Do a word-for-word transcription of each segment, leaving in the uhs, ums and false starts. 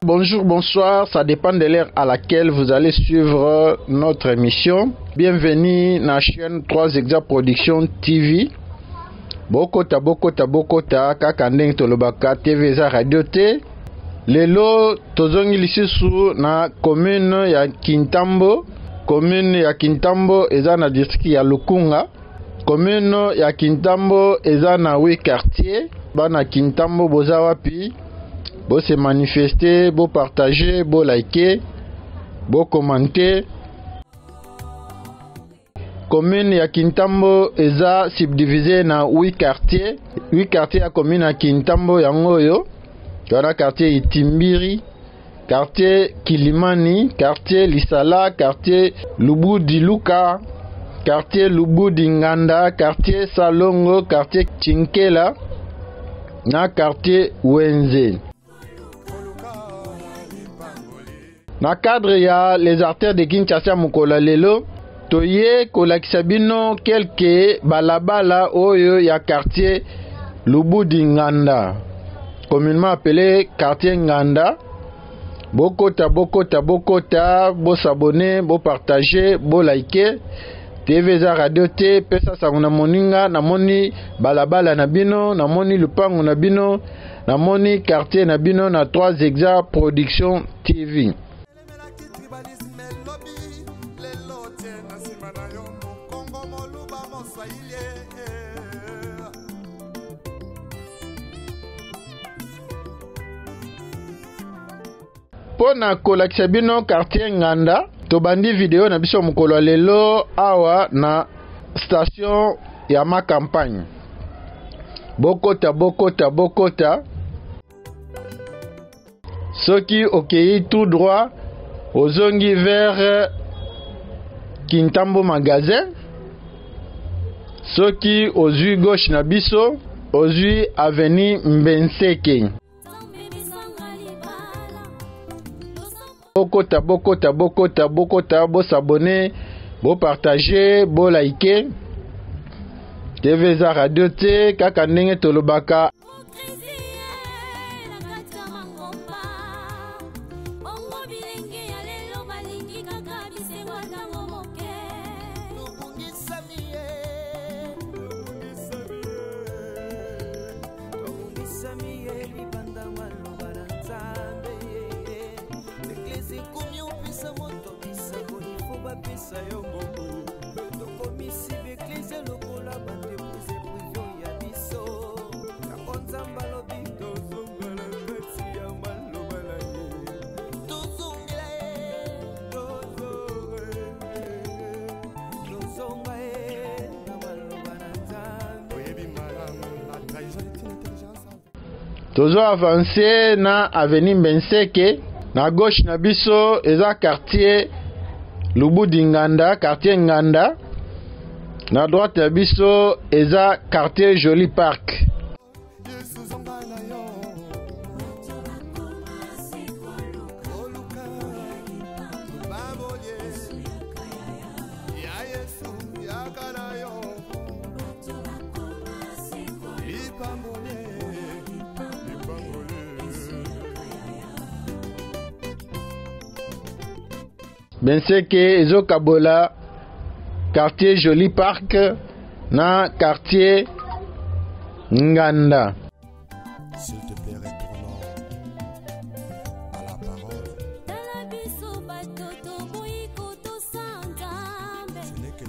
bonjour, bonsoir, ça dépend de l'heure à laquelle vous allez suivre notre émission. Bienvenue dans la chaîne trois Exa Production T V. Bokota, bokota, bokota, kakandeng tolobaka T V za radio te. Lelo tozongi lisusu na commune ya Kintambo. Commune ya Kintambo eza na district ya Lukunga. Commune ya Kintambo eza na huit quartiers. Bana Kintambo boza wapi? Bo se manifester, bo partager, bo liker, bo commenter. Commune ya Kintambo eza subdivisé na huit quartiers. huit quartiers ya commune ya Kintambo yango yo. Yana quartier Itimbiri, quartier Kilimani, quartier Lisala, quartier Lubudi Luka, quartier Lubudi Nganda, quartier Salongo, quartier Chinkela, na quartier Wenze. Na cadre ya les artères de Kinshasa Mukola lelo, toye kolakisa bino quelques balabala oyo ya quartier Lubudi Nganda, communément appelé quartier Nganda. Bokota, bokota, bokota, bo s'abonner, bo partager, bo liker. T V za radio te, pesa sanguna moninga, na moni balabala na bino, na moni lupango na bino, na moni quartier na bino na trois Exa Production T V. Pona kolakisa bino quartier Nganda, tobandi video na biso mukolo lelo awa na station ya ma campagne. Bokota, bokota, bokota. Soki okei tout droit, ozongi vers Kintambo magasin. Soki ozui gauche na biso, ozui avenue Mbenseke. Bokota, bokota, bokota, bokota, bo s'abonner, bo partager, bo liker. T V za radio te, kaka ndenge tolobaka. Tozo avancé na avenue Mbenseke, na gauche na biso eza quartier Lubudi Nganda, quartier Nganda. Na droite na biso eza quartier Joli Park. Mbenseke ezo kabola quartier Joli Park na quartier Nganda. S'il te plaît, retournons à la parole. Ce n'est que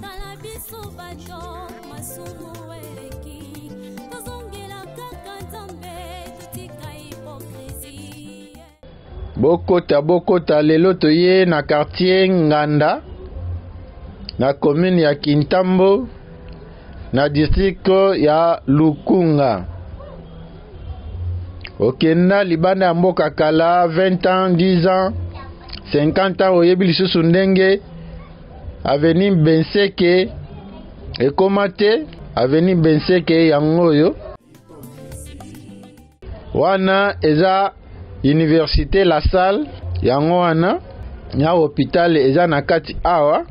Bokota, bokota, lelo toye na quartier Nganda, na commune ya Kintambo, na district ya Lukunga. Okenda libanda ya mboka kala vingt ans, dix ans, cinquante ans oyebi lisusu ndenge avenue Mbenseke ekomate avenue Mbenseke yango yo. Wana eza Université La Salle yango wana nya hôpital eza na kati awa.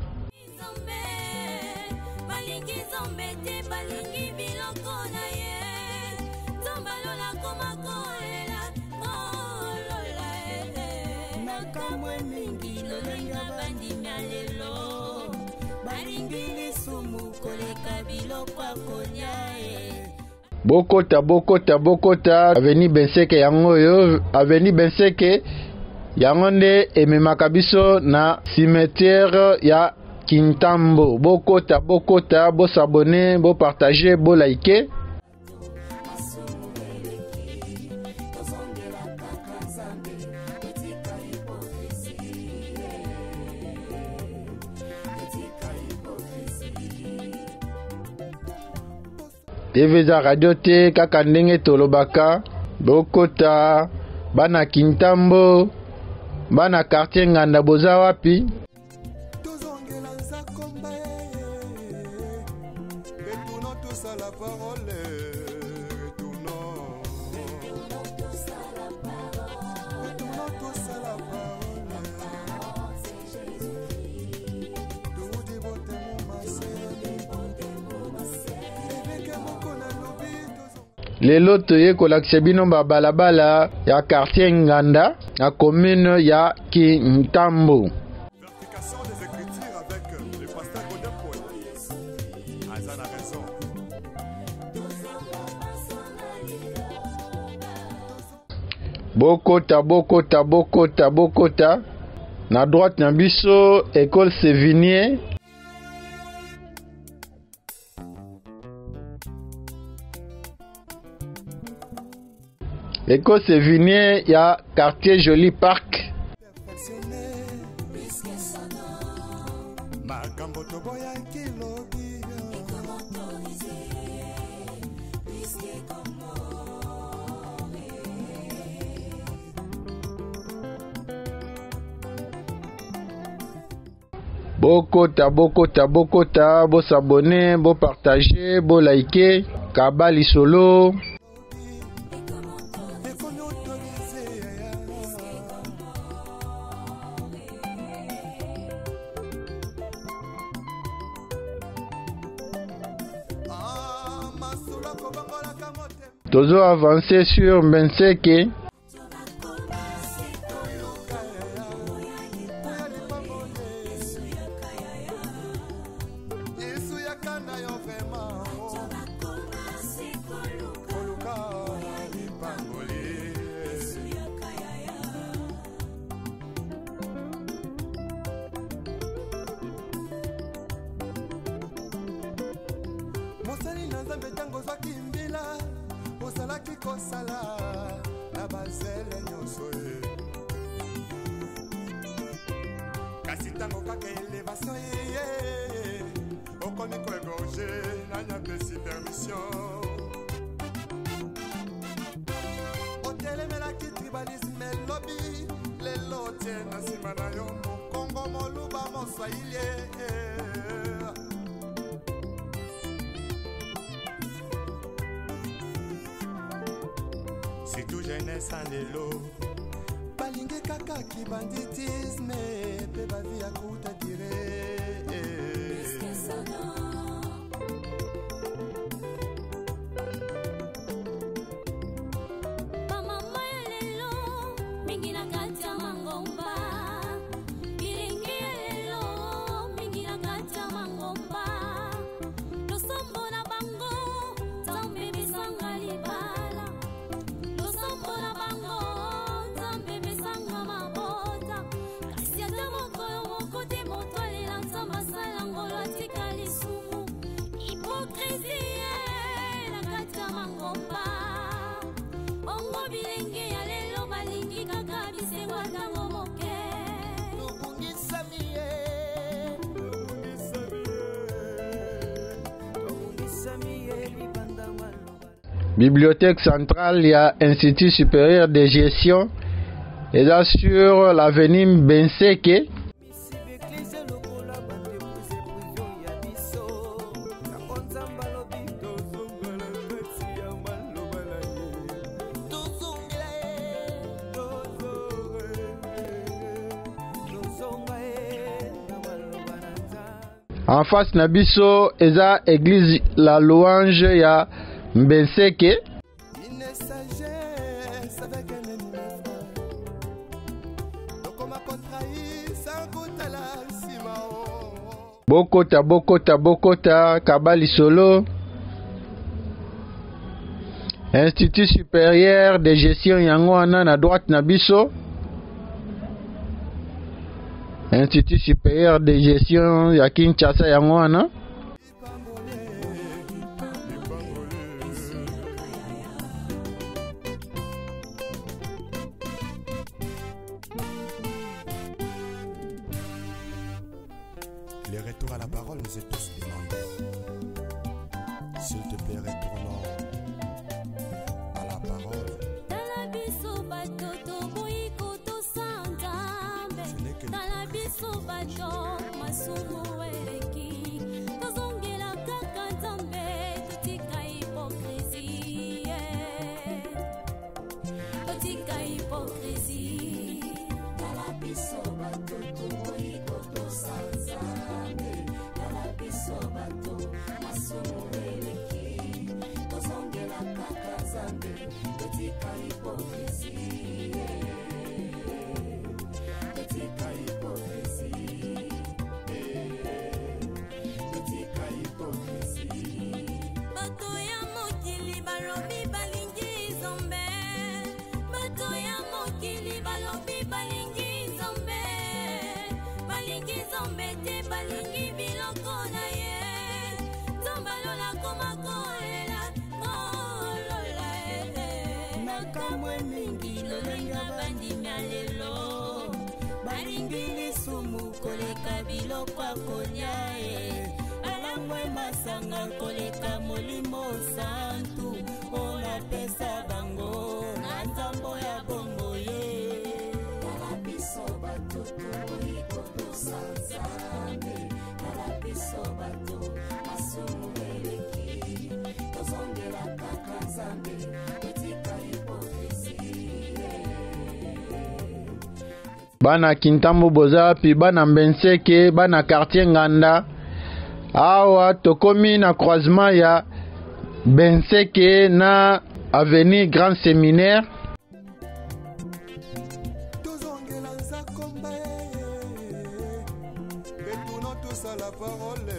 Bokota bokota bokota aveni Benseke yango yo aveni Benseke yango nde ememaka biso na cimetière ya Kintambo. Bokota bokota bo s'abonner, bo partager, bo liker. T V za radio te kaka ndenge tolobaka. Bokota bana Kintambo bana quartier Nganda boza wapi? Lelo toye kolakisa bino balabala ya quartier Nganda na commune ya Kintambo. Vérification des écritures avec le pasteur Godin Paul. Azan a raison. Bokota bokota bokota bokota na droite na biso école Sévigné. École Sévigné ya quartier Joli Park. Bokota bokota bokota bo s'abonner, bo partager, bo liker. Kabali solo. Tozo avancer sur Benseke. Mosali na Nzambe tango zwa kimbila ozalaki kosala na bazele nyonso ye kasi tango kaka elevation ye okomi koegorge na nyapesi permission otelemelaki tribalisme lobi lelo tie na nsima na yo mokongo moluba moswahili si tout jeunesse en lelo balingi kaka ki banditisme pe bavi ya kuta dire Bibliothèque centrale, il y a Institut supérieur de gestion. Et là sur l'avenue Benseke. En face Nabiso, eza église la louange ya Benseke. Bokota, bokota, bokota, Kabali Solo. Institut supérieur de gestion yango wana na droite na biso. Institut supérieur de gestion ya Kinshasa yango wana. Le retour à la parole nous est tous demandé. S'il te plaît, retournons à la parole. Bana Kintambo boza pi bana Mbenseke bana quartier Nganda awa tokomi na croisement ya Mbenseke na avenue Grand Séminaire. Retournons tous à la parole.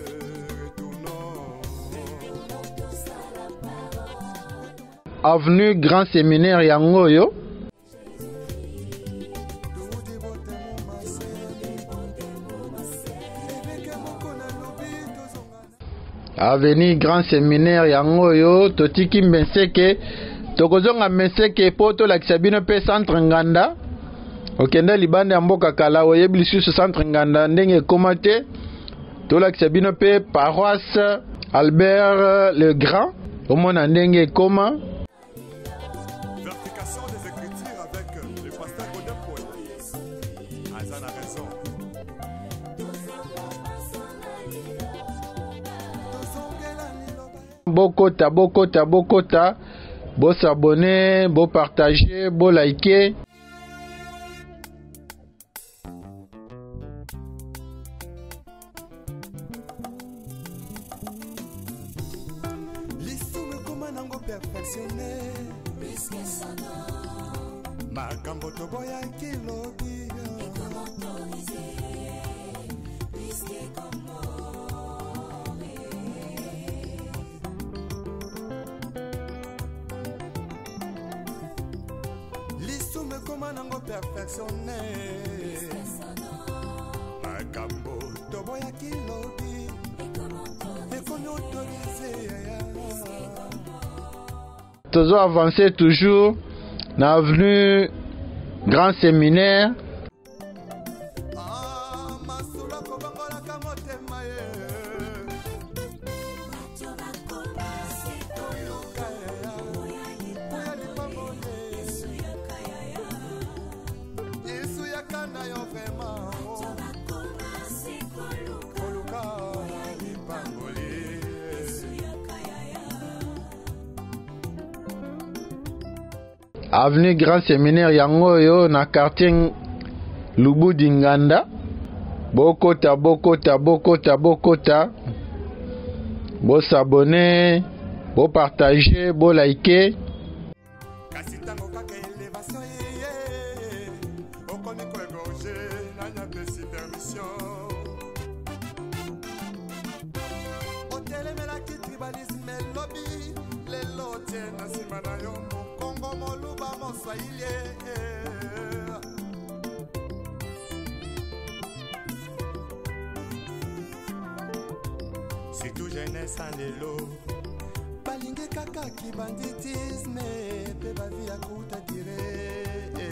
Avenue Grand Séminaire yangoyo. Avenue Grand Séminaire yangoyo totiki Mbenseke tokozonga Mbenseke po to lakisa bino pe centre Nganda okende libanda ya mboka kala oyebi lisusu centre Nganda ndenge komate to lakisa bino pe paroisse Albert le Grand omona ndenge koma. Verification des écritures avec le pasteur Godin Paul. Azan a raison. Bokota, bokota, bokota, bo s'abonner, bo partager, bo liker. L'issomme comme un ango perfectionné. Makambo toboya kilobi. L'issomme comme un ango perfectionné. Makambo toboya kilobi. Toujours avancer toujours dans l'avenue Grand Séminaire. Avenue Grand Séminaire yangoyo na quartier Lubudi Nganda. Bokota, bokota, bokota, bokota. Bo s'abonner, bo partager, bo liker. lobby, les lotiens, Nasimanayo, Congo, Moluba, Moswaïlie. C'est tout jeunesse en l'élo. Balingue kaka qui banditisme, pe bavi à kouta dire.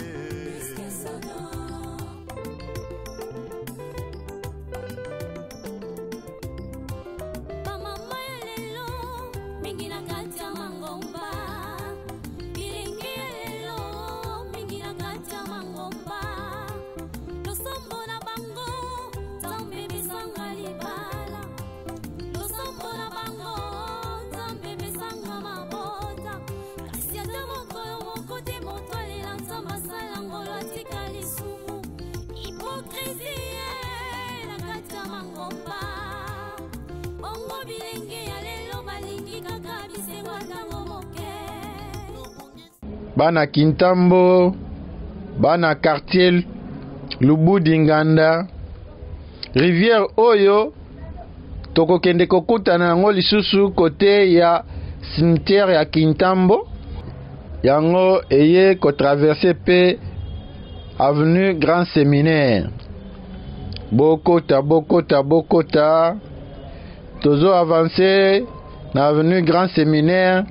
Bana Kintambo, bana quartier Lubudi Nganda, rivière Oyo, toko kende kokuta na yango lisusu côté ya cimetière ya Kintambo, yango eye ko traverser pe avenue Grand Séminaire. Bokota, Bokota, Bokota, tozo avancé na avenue Grand Séminaire.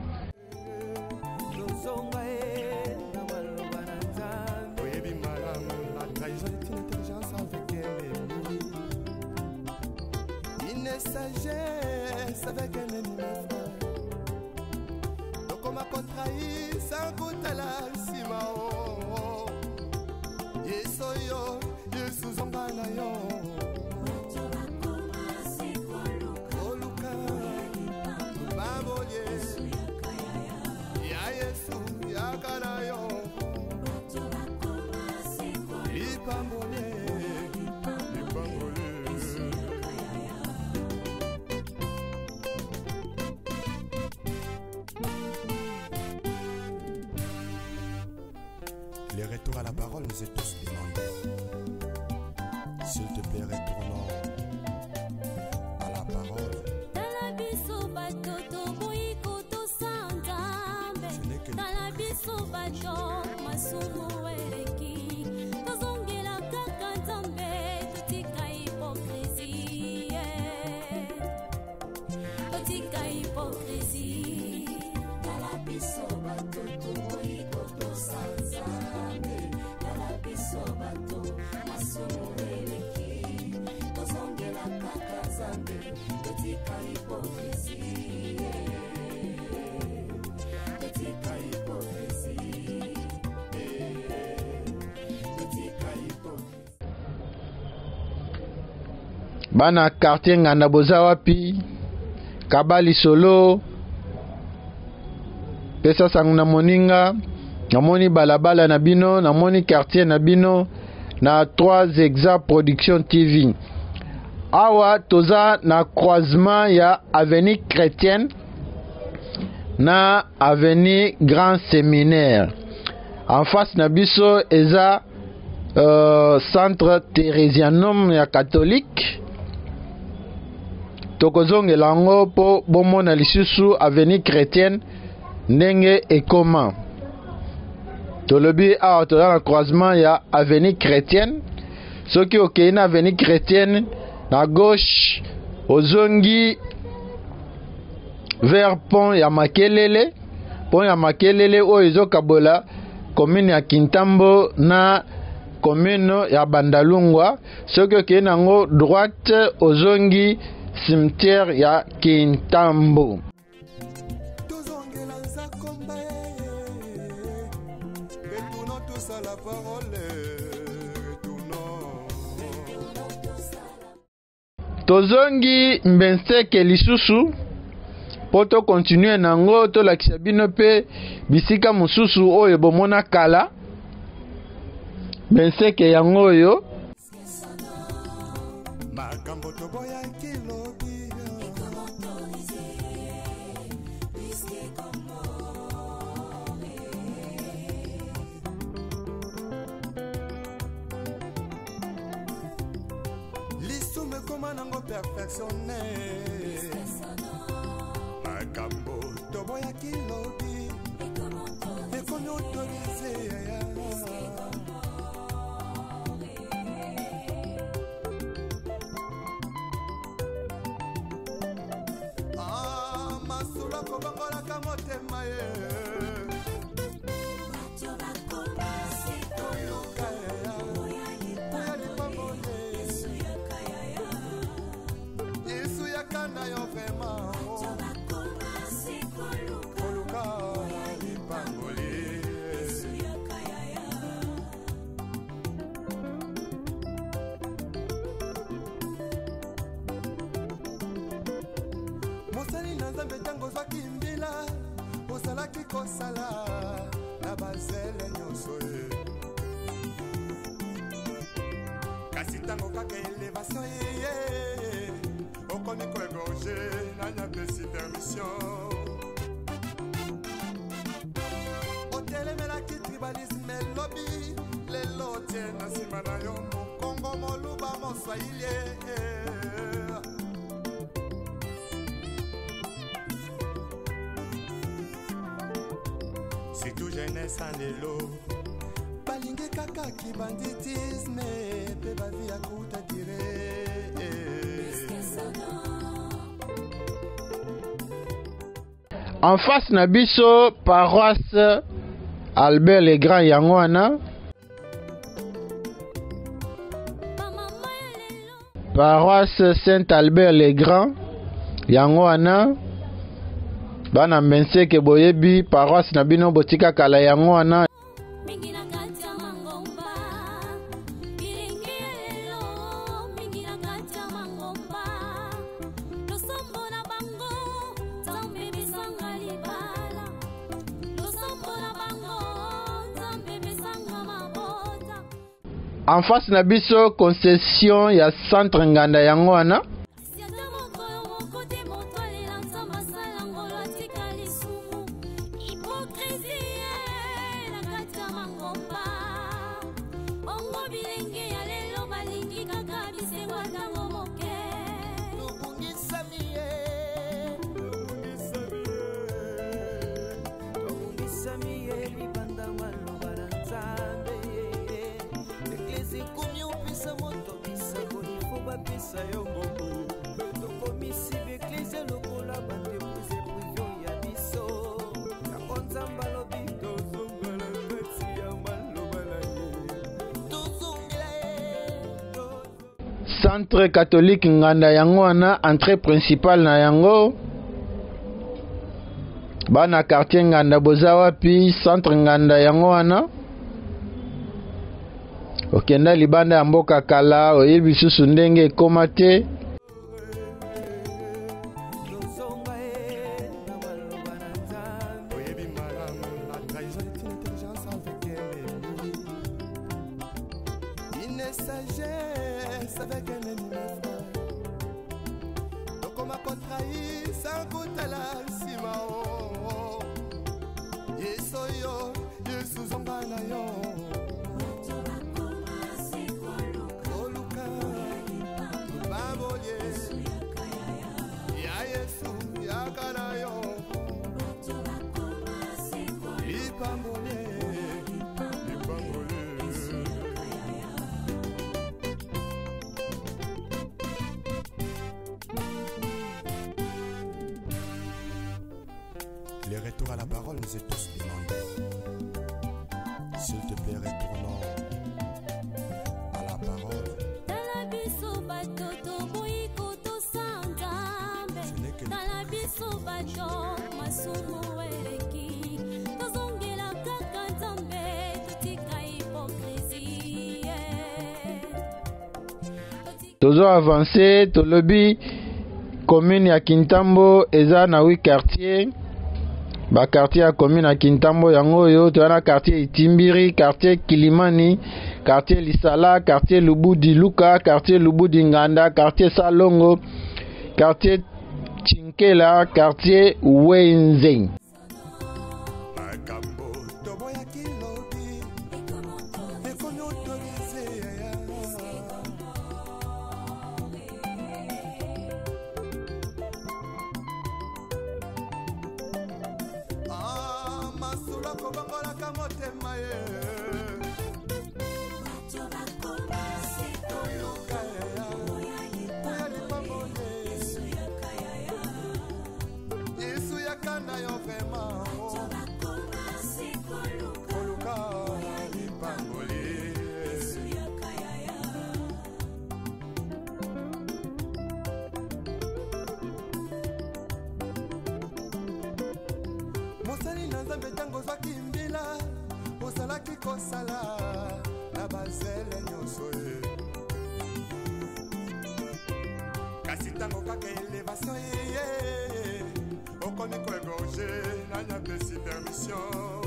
Sagesse avec un ennemi donc on m'a contrahi sans goût à la simao yesoyo yesu zombana yo oluka baboye ya yesu yakana yo ipambole les retours à la parole nous est tous demandés. S'il te plaît, retournons à la parole. Bana quartier Nganda boza wapi Kabali solo pesa sangu na moninga namoni balabala na bino namoni quartier na bino na trois exa production T V. Awa toza na croisement ya avenue chrétienne na avenue Grand Séminaire. En face na biso eza euh, centre Thérésianum ya catholique. Tokozongela yango po bomona lisusu avenue chrétienne ndenge ekoma. Tolobi awa toza na croisement ya avenue chrétienne. Soki okei na avenue chrétienne na gauche ozongi vers pont ya Makelele. Pont ya Makelele oyo ezokabola commune ya Kintambo na commune ya Bandalungwa. Soki okei nango droite ozongi cimetière ya Kintambo. Retournons tous à la parole. Tozongi mbenseke lisusu poto continue nango to lakisa bino pe bisika mususu oyo bomona kala mbenseke yango yo makambo toboya kilobi perfectionné makambo toboyaki lobi ekomi autorisé yaya ah masula kobangolaka motema ye mosali na nzambe ntango zwaki mbila ozalaki kosala na bazele nyonso ye kasi ntango kaka elevation yeye okomi koegorge nanyapesi permission otelemelaki tribalisme elobi lelo tie na nsima na yo mokongo moluba moswahili c'est tout jeunesse en lelo balingi kaka kibanditisme pe bavi ya kuta dire en face na biso paroisse Albert le Grand yango wana paroisse Saint Albert le Grand yango wana bana menseke boyebi paroisse na bino botika kala yango wana en face na biso concession ya centre nganda yango wana centre catholique nganda yango wana entrée principale na yango bana quartier nganda boza wapi centre nganda yango wana okenda libanda ya mboka kala oyebi susu ndenge ekoma te avec un ennemi frère donc on m'a contrahi sans goûter la simao yesoyo yesu zonga na yo oluka babolie ya yesu yakana yo ipambole Le retour à la parole nous est tous demandé. S'il te plaît, retournons à la parole. Ce n'est que tozo avancer tolobi commune ya Kintambo eza na huit quartiers. Ba quartier ya commune ya Kintambo yango yo to na quartier Itimbiri, quartier Kilimani, quartier Lisala, quartier Lubudi Luka, quartier Lubudi Nganda, quartier Salongo, quartier Chinkela, quartier Wenzeng. kobangolaka motema ye koluka yaya oya lipango ye yesu yakanda yo vraiment koluka lipango ye mosali na nzambe ntango ozwaki mbila ozalaki kosala na bazele nyonso ye kasi ntango kaka elevation yeye okomi koegorge nanyapesi permission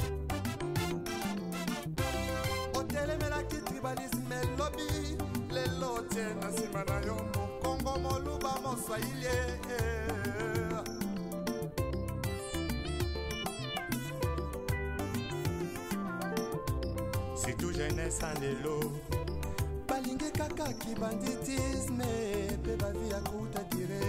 otelemelaki tribalisme elobi lelo tie na nsima na yo mokongo moluba moswahili surtout jeunesse en lelo balingi kaka kibanditisme pe bavi ya kuta dire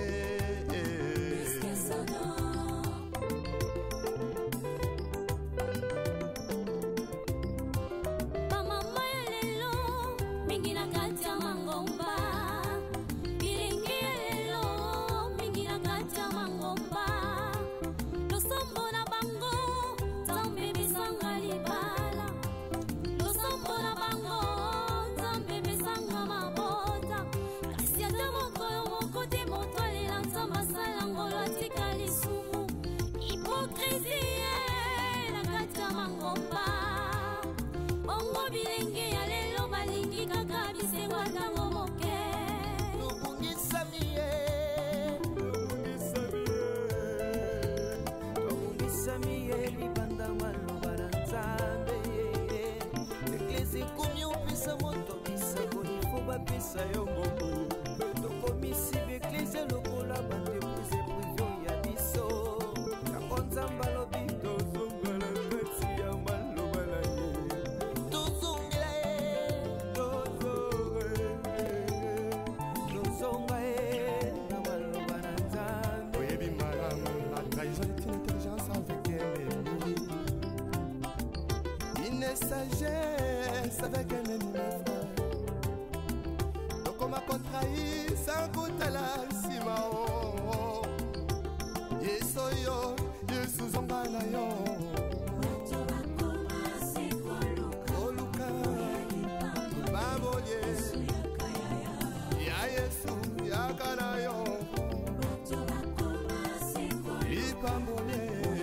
sagesse avec un ennemi frère. Donc on m'a contrahi sans goûter la sima oh. Yeso yo, Yesu zonga na yo. Koluka, babolye. Ya Yesu, ya kana yo. Lipambolye.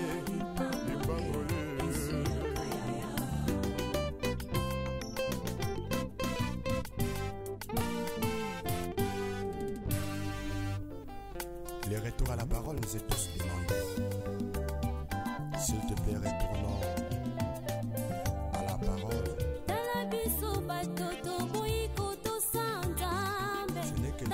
Le retour à la parole nous est tous demandé. S'il te plaît, retournons à la parole. Ce n'est que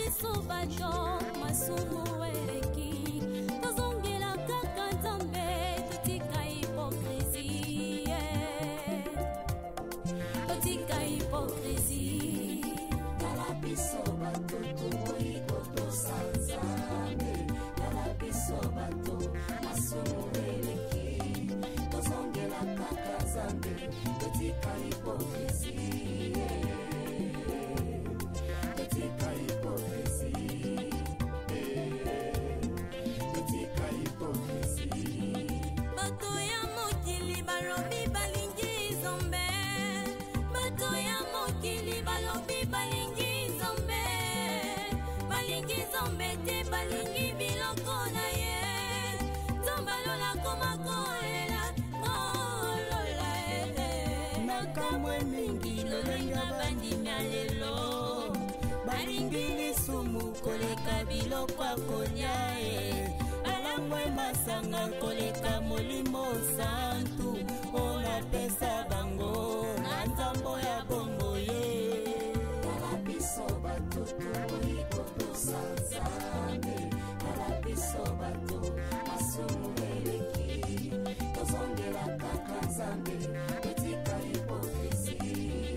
Balingini sumu koleka biloko konyae alangwe masanga koleka molimo santu ona pesa bango nzambo ya bongo ye kala biso bato toiko tosanzane kala biso bato masumu eleki tozongela kaka nzambe etika hipokrisia.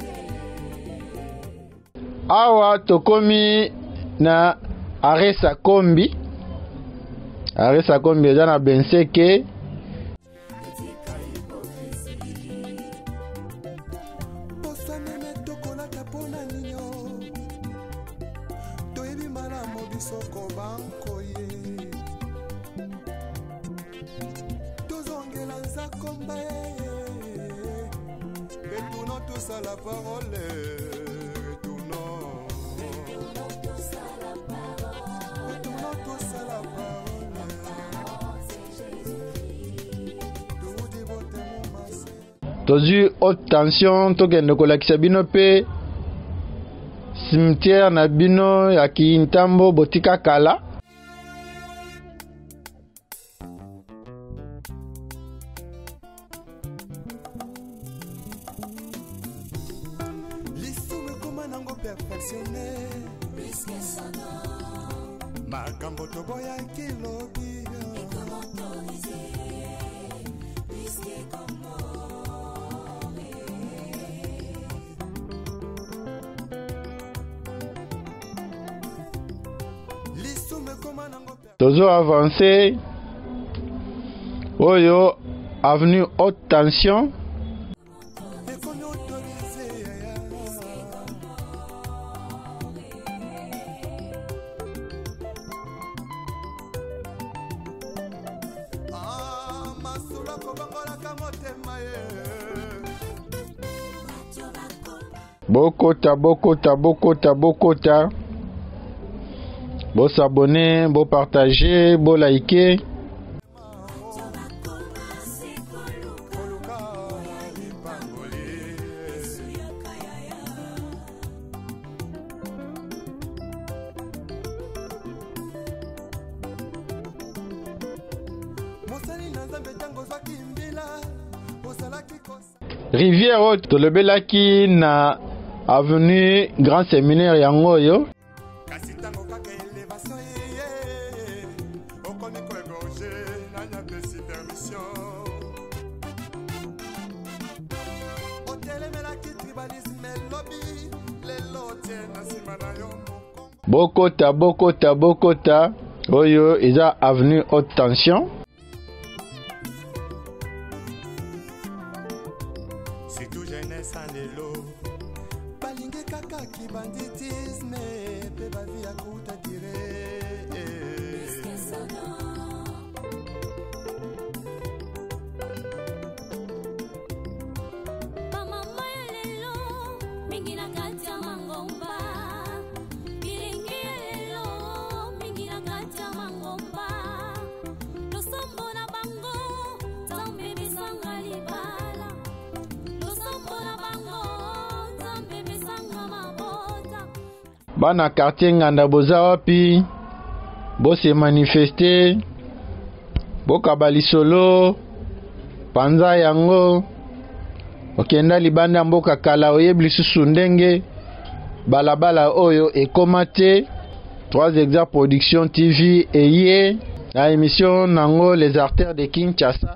Awa tokomi na Aresa Kombi. Aresa Kombi eza na Benseke. tozongela nzakomba retournons tous à la parole retournons retournons tous à la parole retournons tous à la parole c'est Jésus-Christ tout dévote mon massé tozu haute tension tokende kolakisa bino pe cimetière na bino ya Kintambo botika kala. L'histoire comment nango perfectionné puisque ça non makambo toboya kilobi et comment autoriser puisque comment Tozo avancé Oyo avenue haute tension Bokota Bokota Bokota Bokota Bo s'abonner, bo partager, bo liker. Rivière Haute, tolobelaki na avenue Grand Séminaire yango yo. Bokota Bokota Bokota Oyo eza avenue haute tension. C'est tout jeunesse en élo balingue kaka ki banditisme pe ba vie à kuta tire Bana quartier nganda boza wapi bo se manifester bo kabali solo panza yango okenda libanda mboka kala oyebi lisusu ndenge balabala oyo ekomate trois hectares production T V eye na émission nango les artères de Kinshasa.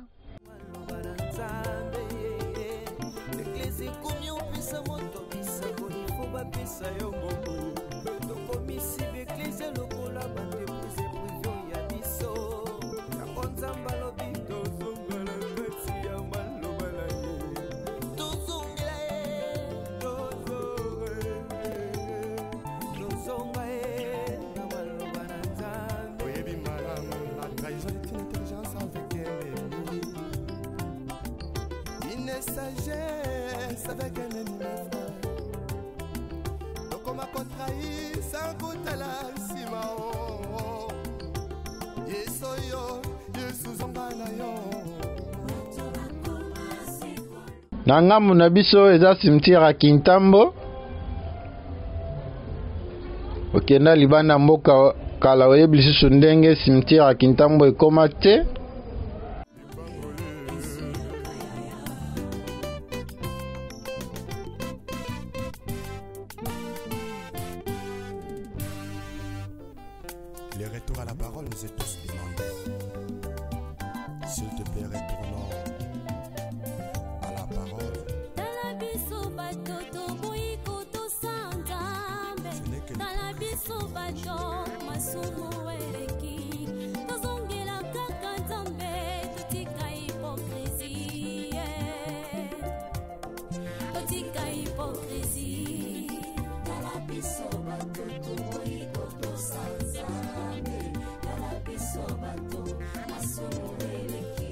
Sagesse avec un ennemi frère donc on m'a contrahi sans goûter la simao yesoyo yesuzongana yo na ngambu na biso eza cimetière ya Kintambo okenda libanda mboka kala oyebi lisusu ndenge cimetière ya Kintambo ekoma te. Le retour à la parole nous est tous demandé. S'il te plaît, retournons à la parole. Bato,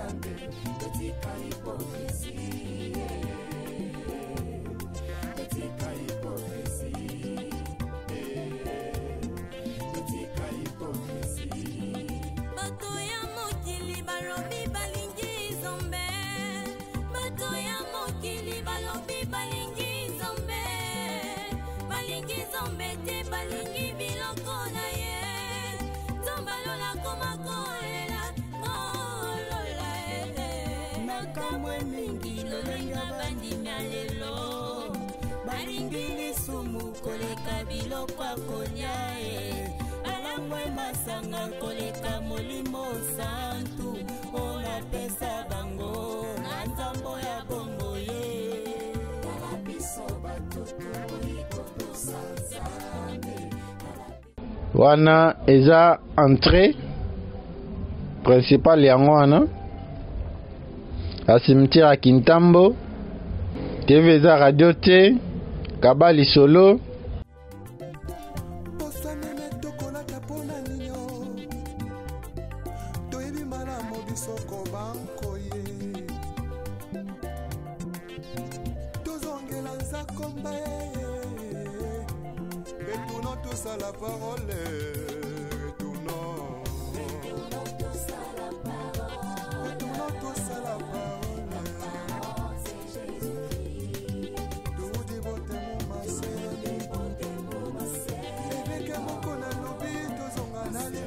nzambe totika hipokrisi totika hipokrisi totika hipokrisi bato ya mokili balobi balingi nzambe bato ya mokili balobi balingi nzambe balingi nzambe te balingi biloko na ye tombalola komakolela molola makamwe mingi lolenga bandimya lelo balingi lisumu koleka biloko akolia ye balangwe masanga koleka molimo santu olapesa bango na nzambo ya bongo ye tala biso batutu ikotosa nzambe wana eza entrée principale yango wana a cimetière ya Kintambo. T V eza radio te Kabali solo la parole, retournons, retournons tous à la parole, retournons tous à la parole, c'est Jésus-Christ. Tout dévote mon massé, dévote mon massé. Et que mon qu'on a l'obi, tous on a allé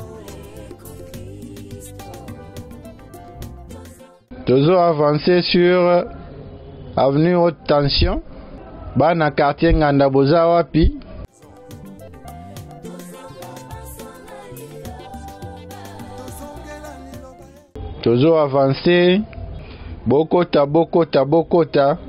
le toujours avancé sur avenue Haute Tension, bana quartier Nganda Boza wapi. Toujours avancé, Bokota, Bokota, Bokota.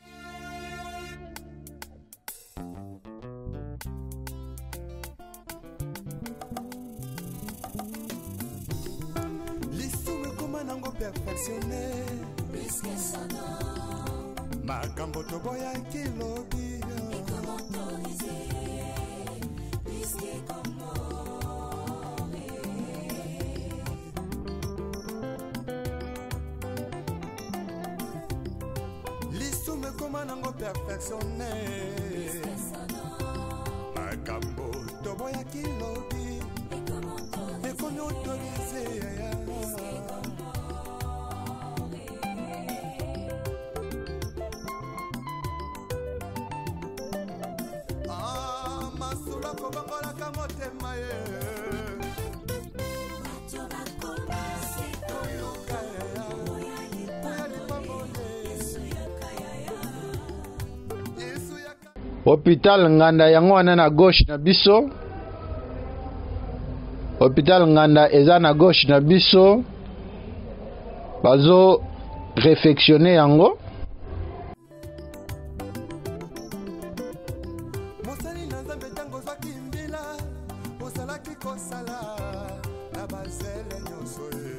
L'issomme comme un ango perfectionné, puisque son nom, Makambo Toboya qui lobby, et comment autoriser, puisque comment. Comme un ango perfectionné, Makambo Toboya qui lobby, et qu'on autorise. Ah, Masula Kobangola Kamotema. Hôpital Nganda yango wana na gauche na biso. Hôpital Nganda eza na gauche na biso. Bazo réfectionner yango. Mosali na nzambe tango zwaki mbila, osalaki kosala na bazele nyonso ye.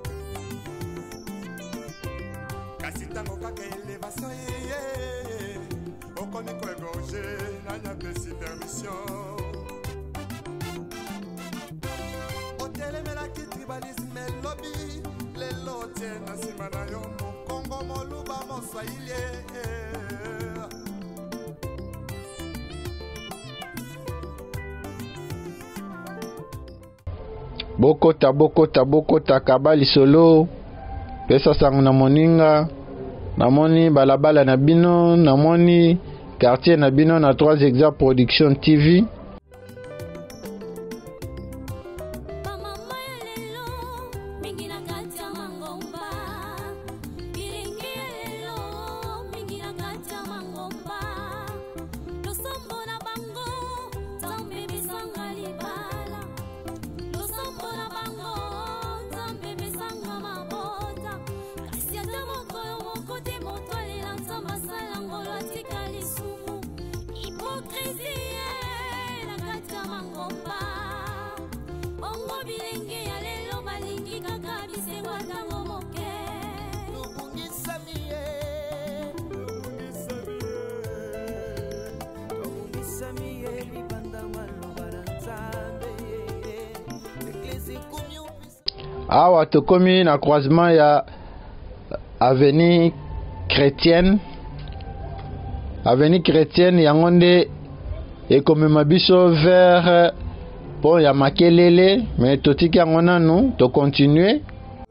Kasi tango kaka elevation ye. Okomi koegorge nanya pesi permission. Otelemelaki tribalisme lobby, lelo tie na nsima na yo mokongo moluba moswahili. Bokota, Bokota, Bokota, Kabali solo. Pesa sangu na moninga. Namoni balabala na bino, namoni quartier na bino na trois Exact Production T V. awa tokomi na croisement ya avenue chrétienne avenue chrétienne yango nde ekomema biso vers pont ya Makelele, mais totiki yango nanu to continuer.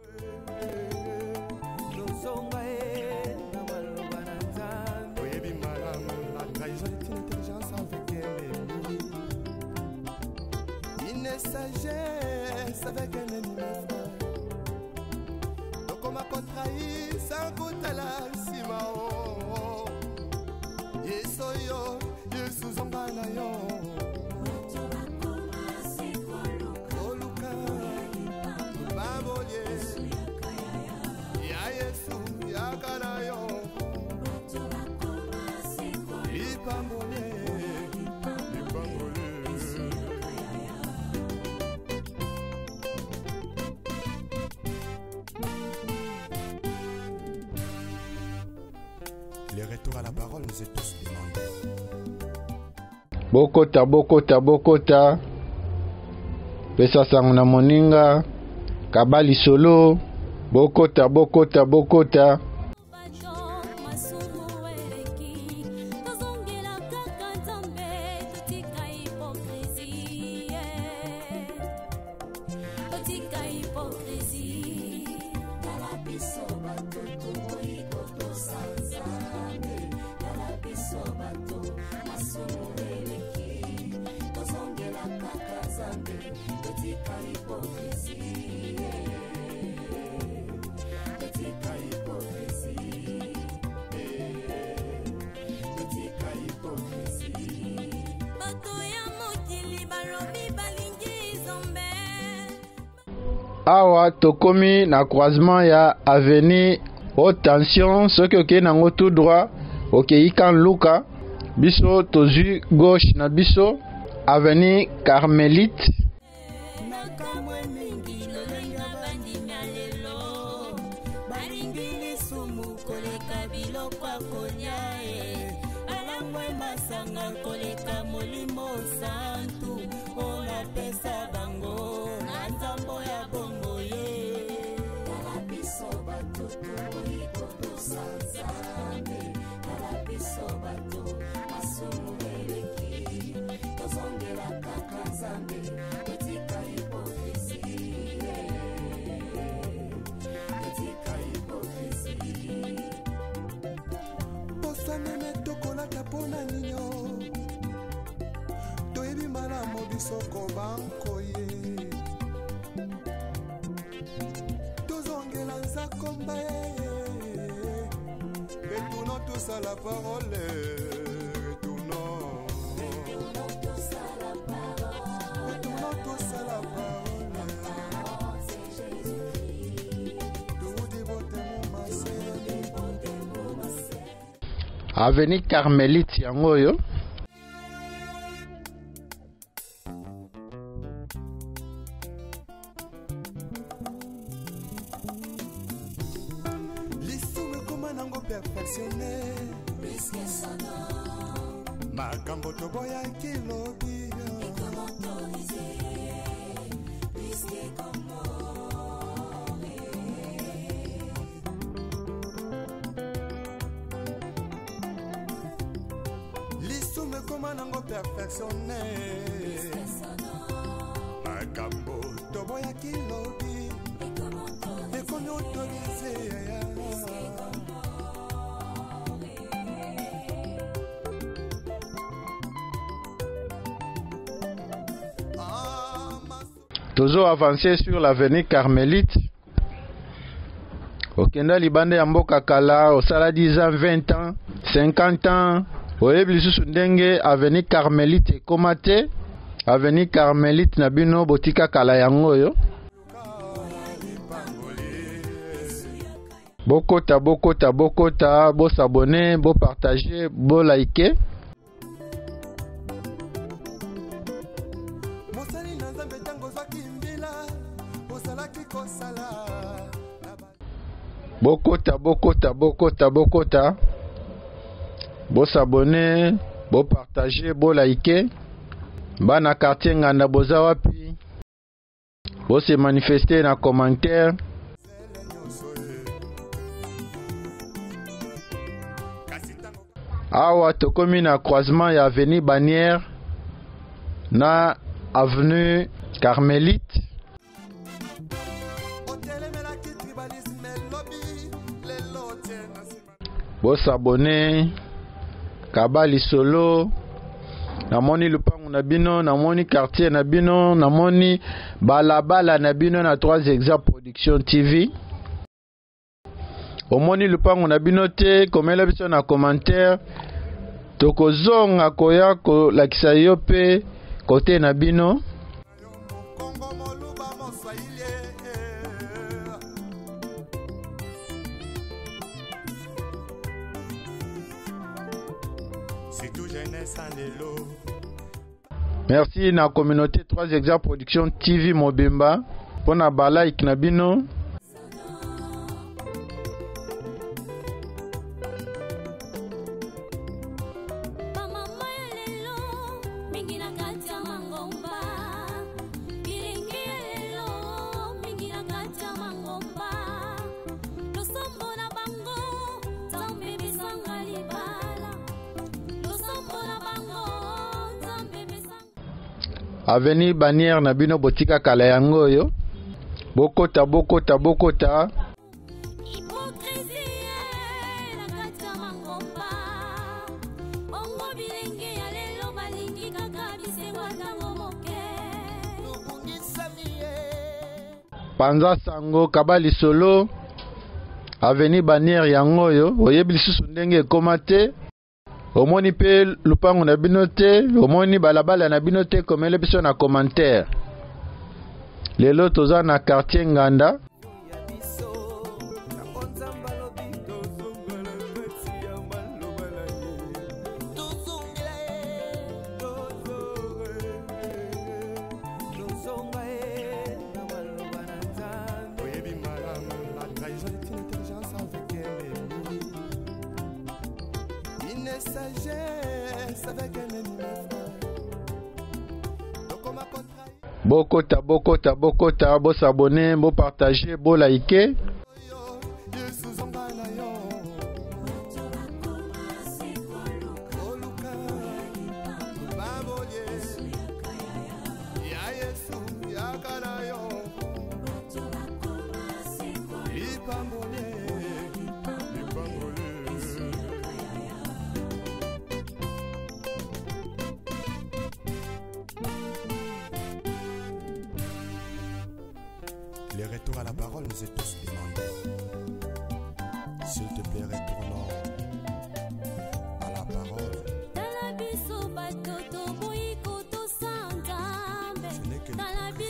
Le retour à la parole nous est tous demandé. Bokota, bokota, bokota. Pesa sanguna moninga. Kabali solo. Bokota, bokota, bokota. Awa tokomi na croisement ya avenue haute tension, soki oke nango tout droit okei kan luka biso tozui gauche na biso avenue Carmélite. Soko banko ye tozongela nzakomba retournons tous à la parole retournons retournons tous à la parole retournons tous à la parole c'est Jésus-Christ tout dévotement ma sœur avenue Carmélite yango yo. Perfectionné, puisque son nom, ma camboto boya qui lobby, et comment autoriser, puisque comment, l'issue me commande en perfectionné, puisque son nom, ma camboto boya qui lobby, et comment autoriser, toujours avancé sur l'avenue Carmélite. Okenda libande ya mboka kala osala dix ans, vingt ans, cinquante ans. Oyebi lisusu ndenge avenue Carmélite ekomate. Avenue Carmélite na bino botika kala yango yo. Bokota, bokota, bokota, bo s'abonner, bo partager, bo liker. Bokota, bokota, bokota, bokota. Bo s'abonner, bo partager, bo liker. Bana quartier nganda boza wapi. Vous se manifester dans les commentaires. Awa tokomi na croisement ya avenue Bannière na avenue Carmélite. Bo s'abonner Kabali Solo. Namoni lupangu na bino, namoni quartier na bino, namoni balabala na bino na trois Exact Production T V. Omoni lupangu na bino te, komela biso na commentaire. Tokozonga koya ko lakisa yo pe kote na bino. Merci na communauté trois Exact Production T V Mobimba pour na balike na bino. Avenue Bannière na bino botika kala yango yo. Bokota bokota bokota. Panza Sango Kabali Solo. Avenue Bannière yango yo. Oyebi lisusu ndenge komate. Omoni pe lupangu na bino te, omoni balabala na bino te, komele biso na commentaire. Lelo toza na quartier Nganda. Bokota, bokota, bokota, bo s'abonner, bo partager, bo liker. Les retours à la parole nous est tous demandés. S'il te plaît, retournons à la parole. Ce n'est que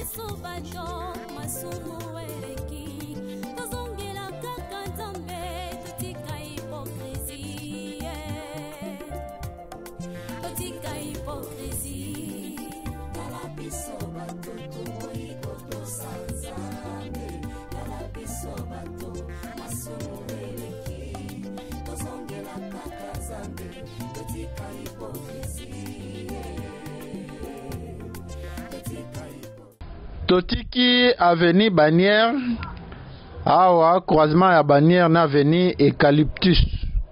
Totiki avenue Bannière. Awa croisement ya Bannière na avenue Eucalyptus.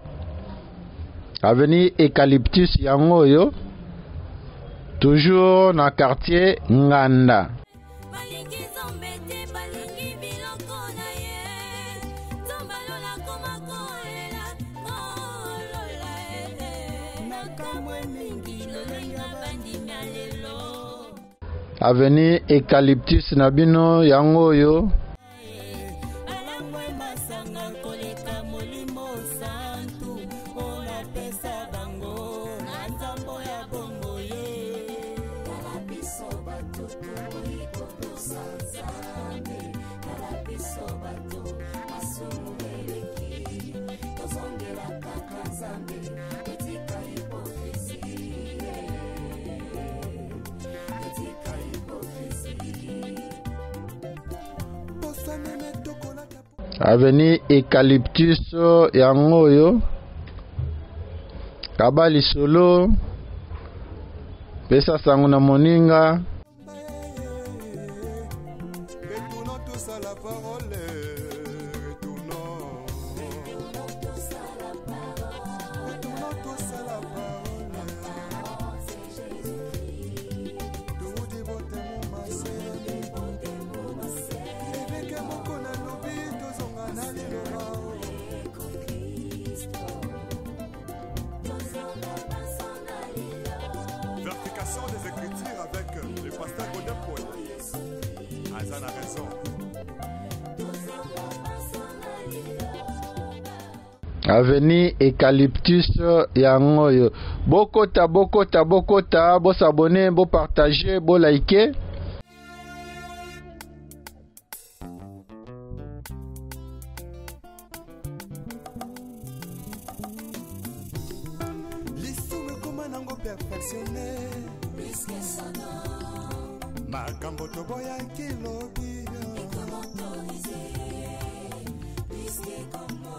Avenue Eucalyptus yango yo. Toujours na quartier Nganda. Avenue Eucalyptus na bino yango yo. Avenue Eucalyptus yango yo. Kabali Solo. Pesa sango na moninga. parole. Retournons. Retournons tous à la parole. Retournons tous à la parole. La parole, c'est Jésus-Christ. Tout dévoté mon massé. Dévoté mon massé. Avec un mot qu'on a lobby, tous on a allé le rang. Verification des Écritures avec le pasteur Godin Poy. Azan a raison. Avenue Eucalyptus Yangoyo. Bokota, bokota, bokota. Bo s'abonner, bo partager, bo liker. L'issoum comment nango perfectionné. Puisque son nom. Makambo toboya kilobi. Et comment autoriser. Puisque comment.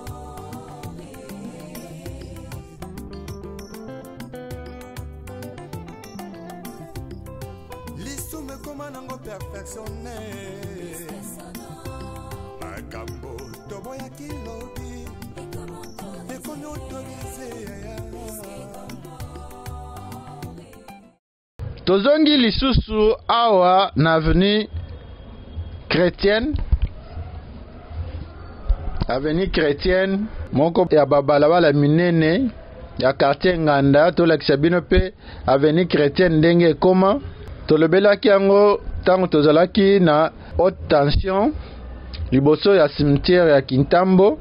L'issoum comment nango perfectionné. Puisque son nom. Makambo toboya kilobi. Et comment autoriser. Tozongi lisusu awa na avenue chrétienne. Avenue chrétienne moko ya babalabala minene ya quartier Nganda tolakisa bino pe avenue chrétienne ndenge ekoma tolobelaki yango ntango tozalaki na haute tension liboso ya cimetière ya Kintambo.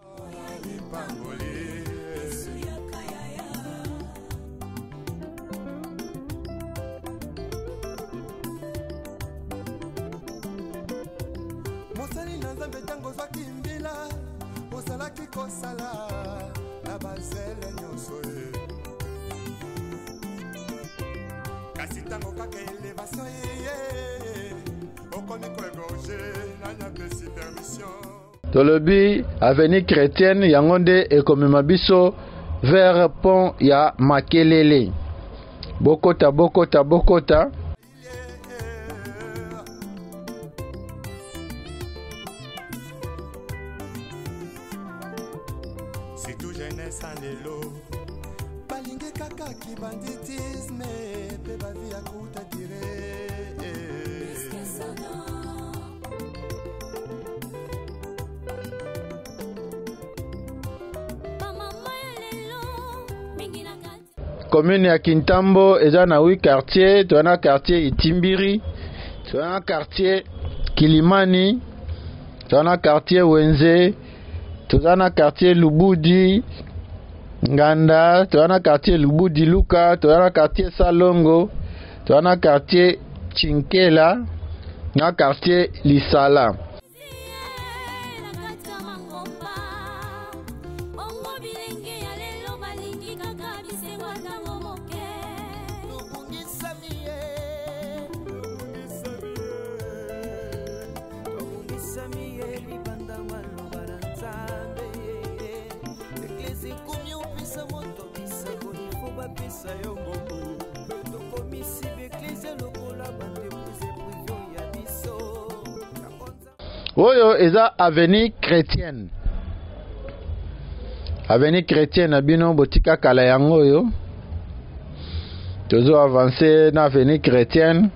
Mosali na nzambe tango zwaki mbila ozalaki kosala na bazele nyonso ye kasi tango kaka elevation ye okomi koegorge nanya pesi permission. Tolobi avenue chrétienne yango nde ekomema biso vers pont ya Makelele. Bokota, bokota, bokota. C'est tout jeunesse en lelo balingi kaka ki banditisme pe bavi ya kuta dire commune ya Kintambo eza na huit quartier. Toana quartier Itimbiri, toana quartier Kilimani, toana quartier Wenze, toana quartier Lubudi Nganda, toana quartier Lubudi Luka, toana quartier Salongo, toana quartier Chinkela na quartier Lisala. Oyo eza avenue chrétienne. Avenue chrétienne abino botika kala yango oyo. Tozo avancer na avenue chrétienne.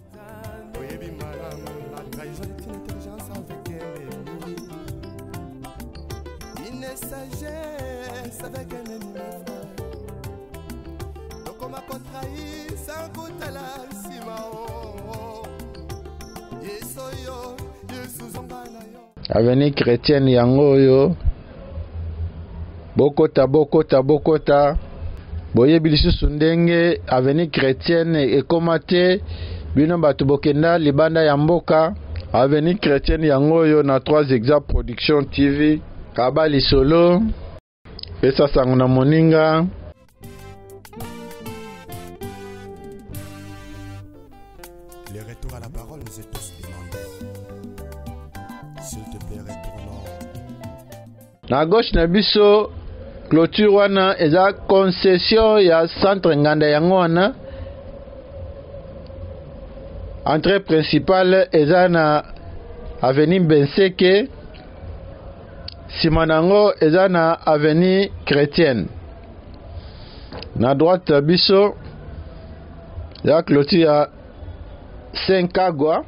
Avenue chrétienne yango oyo. Bokota, bokota, bokota. Boyebi lisusu ndenge avenue chrétienne ekoma te bino bato bokenda libanda ya mboka. Avenue chrétienne yango oyo na trois Exact Production T V. Kaba lisolo. Pesa sango na moninga. Le retour à la parole nous est tous demandé. S'il te plaît, retournons. Na gauche na biso clôture wana eza concession ya centre Nganda yango wana. Entrée principale eza na avenue Benseke, Simanango eza na avenue Chrétienne. Na droite biso ya clôture ya Senkagwa.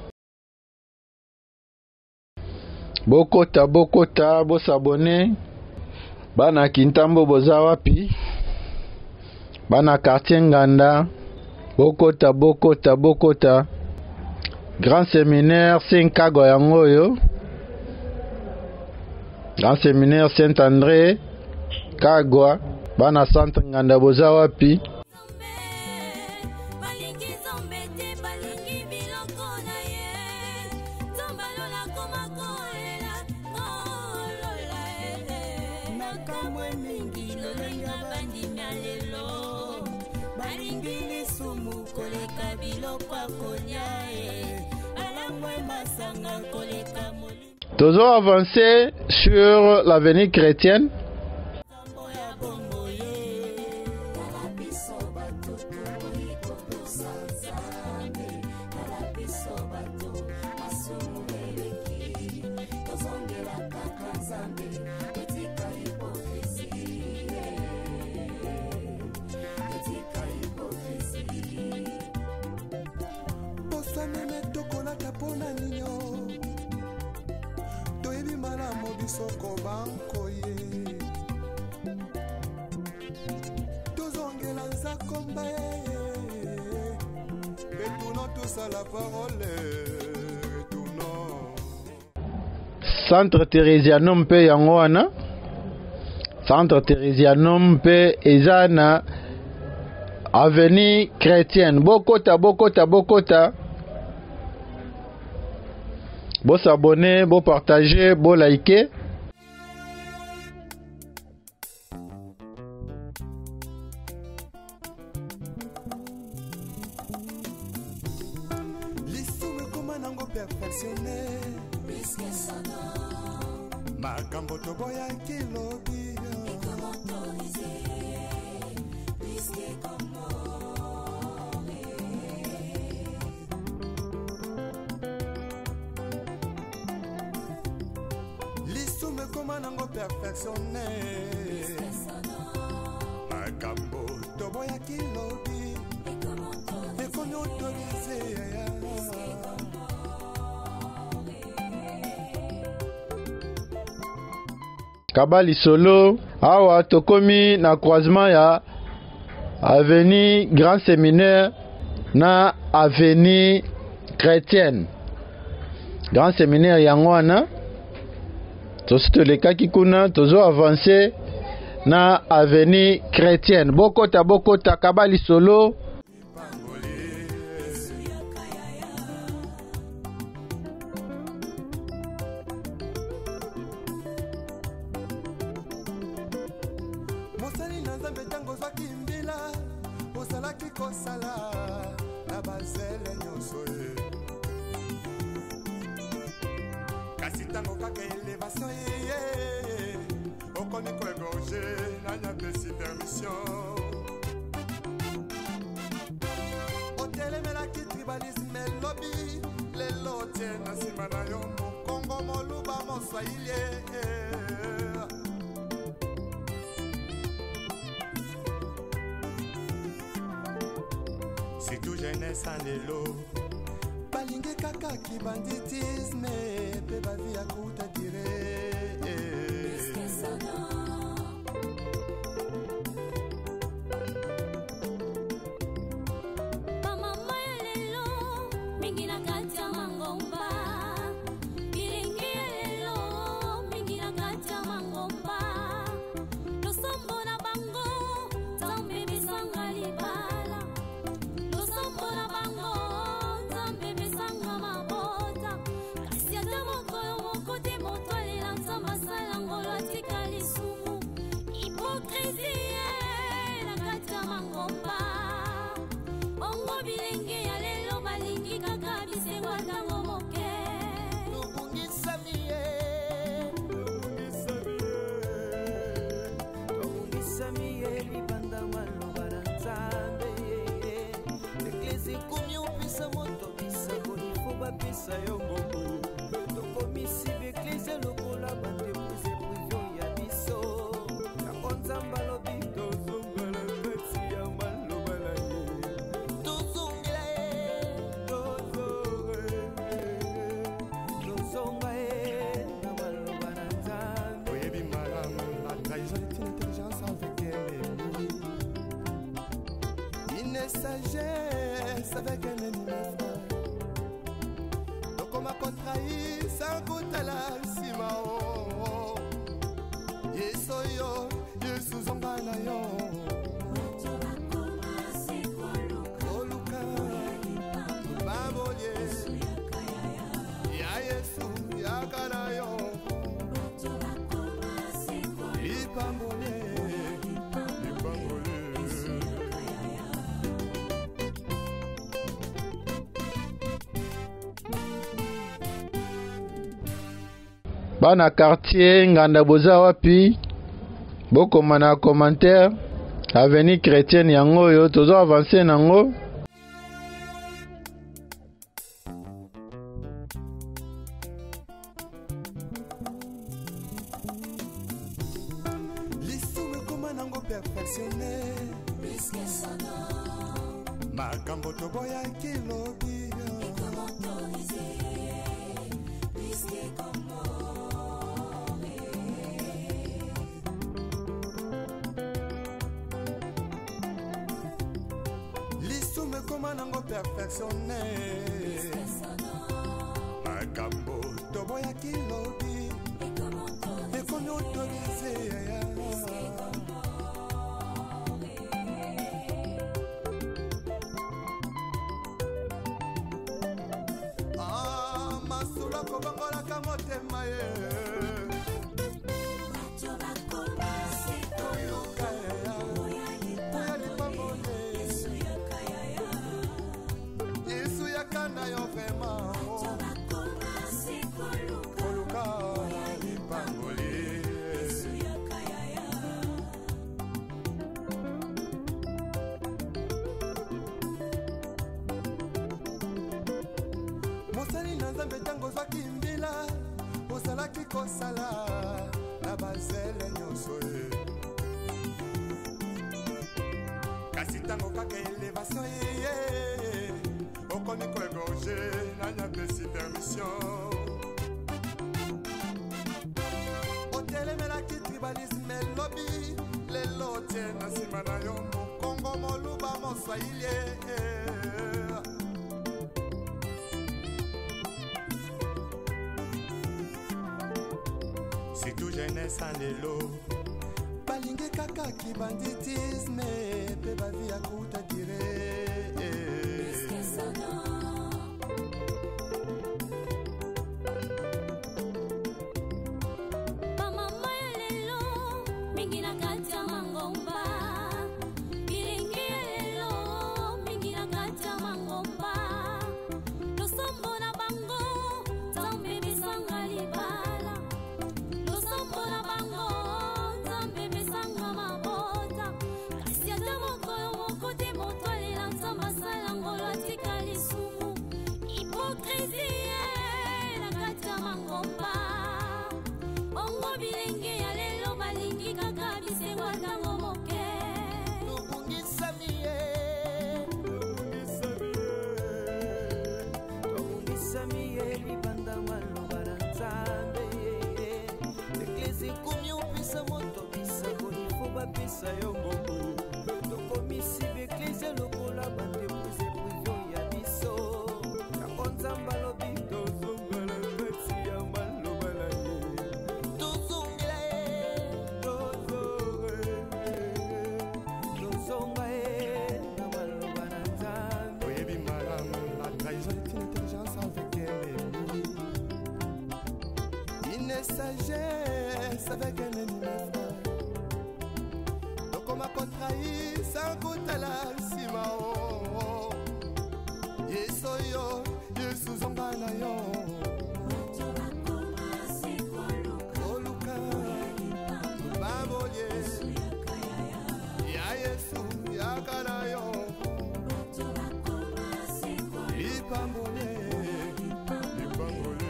Bokota bokota bo s'abonner. Bana Kintambo boza wapi? Bana quartier Nganda. Bokota bokota bokota. Grand séminaire Senkagwa yango yo. Grand séminaire Saint-André Kagwa. Bana centre Nganda boza wapi? Toujours avancé sur l'avenue Chrétienne. Centre Thérésianum pe yango wana. Centre Thérésianum pe ezana avenue Chrétienne. Bokota bokota bokota. Bo s'abonner, bo partager, bo liker. Makambo toboya kilobi Lisume koma nango perfectionné Makambo toboya kilobi Ekomi autorisé Kabali solo awa tokomi na croisement ya avenue Grand Séminaire na avenue Chrétienne. Grand Séminaire yango wana tosi lekaki kuna tozo avancer na avenue Chrétienne. Bokota bokota Kabali solo. C'est tout jeunesse en l'élo. Balingue kaka ki banditisme pe ba vie akuta dire. Mama maya lelo mingi na kati ya mangomba. Bilingi lelo mingi na kati ya mangomba. Losombo na bango tambe bisanga libala. Losombo na bango tambe bisanga mabota. Kasi ata mokolo avec un ennemi frère. Donc on m'a contrahi sans goûter la sima oh. Yesoyo, Yesu zongana yo. Oluka, Babolye, Ya Yesu, Yakana yo. Ipambole, Ipambole. Bana quartier nganda boza wapi bokoma na commentaire avenue chrétienne yango yo tozo avancer nango. Lisume koma nango perfectionné puisque sana makambo toboya kilobi Lisume koma nango perfectionné makambo toboya kilobi ekomi autorisé ya ah masula kobangolaka motema ye Yesu yakana yo vraiment koluka lipangoli mosali na nzambe ntango ozwaki mbila ozalaki kosala na bazele nyonso ye kasi ntango kaka elevation yeye okomi koegorge nanyapesi permission otelemelaki tribalisme elobi lelo tie na nsima na yo mokongo moluba moswahili surtout jeunesse en lelo balingi kaka kibanditisme pe bavi ya kuta dire Bamama ya lelo mingi na kati ya mangomba, bilingi ya lelo mingi na kati ya mangomba, losombo na bango nzambe misanga libala, losombo na bango nzambe misanga mabota, kasi ata mokolo moko te moto alela nzambe asala ngolo atika lisumu, hipokrisie na kati ya mangomba. Ongo bilenge ya lelo balingi kaka bisewa ntango moke tobungisami ye tobungisami ye libanda maloba na nzambe eklesi komi opesa moto bisako ifo bapesa yo mobu tokomisi beklesi lokola bandepuse privio ya biso yango nzambe alobi tozonga na kati ya maloba na ye tozongela ye tozonga ye na maloba na nzambe oyebi malamu la trahison est une intelligence avec un ennemi une sagesse avec un ennemi frère donc on m'a contrahi sans goûter la sima oh. Yesoyo Yesu zongana yo Oluka Babolye Ya Yesu Yakana yo Ipambole Ipambole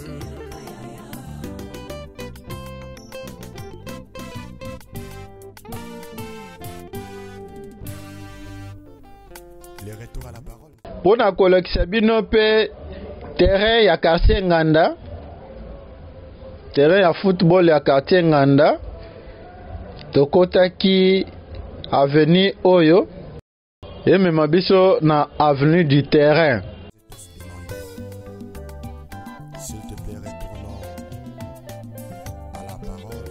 Le retour à la parole. Pona kolekisa bino pe terrain ya quartier Nganda, terrain ya football ya quartier Nganda, tokotaki avenue oyo Et même biso na avenue du terrain. S'il te plaît, retournons à la parole.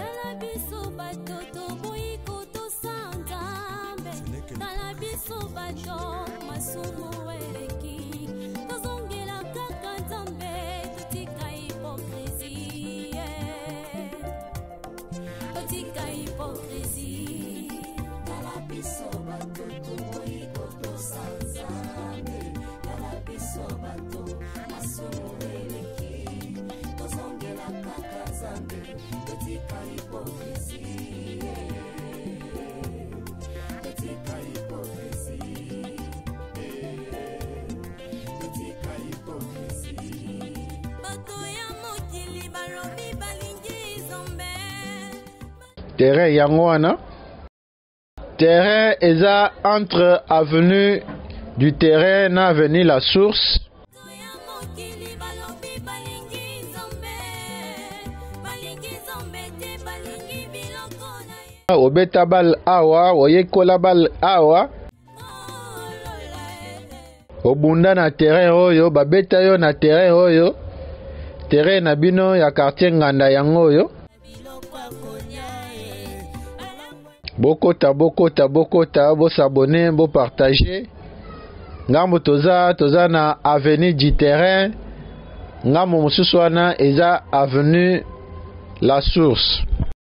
Terrain yango wana. Terrain eza entre avenue du terrain na avenue la source. Obeta bal awa, oyekola bal awa. Obunda na terrain oyo, babeta yo na terrain oyo. Terrain na bino ya quartier Nganda yango oyo. Bokota bokota bokota bo s'abonner, bo partager. Ngambo toza toza na avenue du terrain. Ngambo mosusu wana eza avenue la source.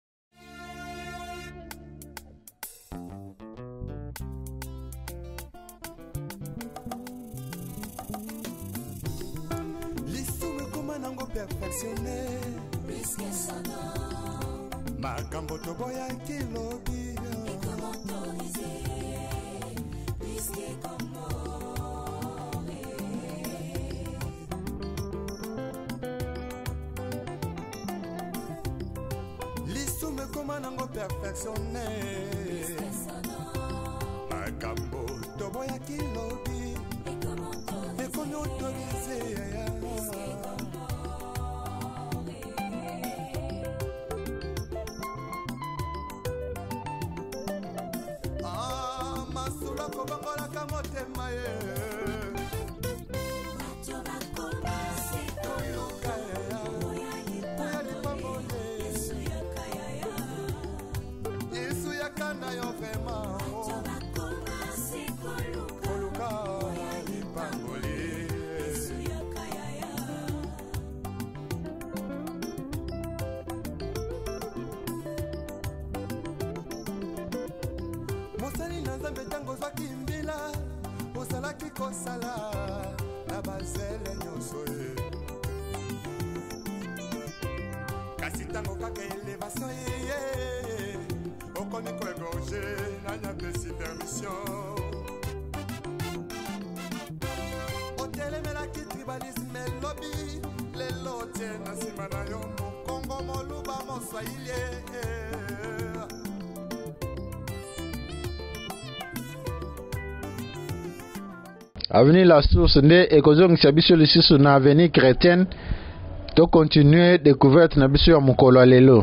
Makambo toboya kilobi L'issume koma nango perfectionné Makambo toboya kilobi Ekomi autorisé Mosali na nzambe tango zwaki mbila ozalaki kosala na bazele nyonso ye kasi tango kaka elevation ye okomi koegorge nanya pesi permission otelemelaki tribalisme lobi lelo tie na nsima na yo mokongo moluba moswahili Avenue la source nde ekozongisa biso lisusu na avenue chrétienne to continuer découverte na biso ya mokolo lelo.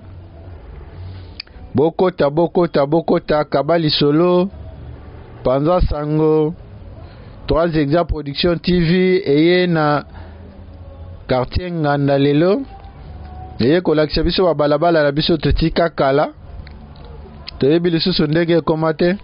Bokota bokota bokota kabali solo Panza Sango trois Exa Production T V eye na quartier Nganda lelo. Eye kolakisa biso balabala la biso totika kala. Toyebi lisusu ndenge komate.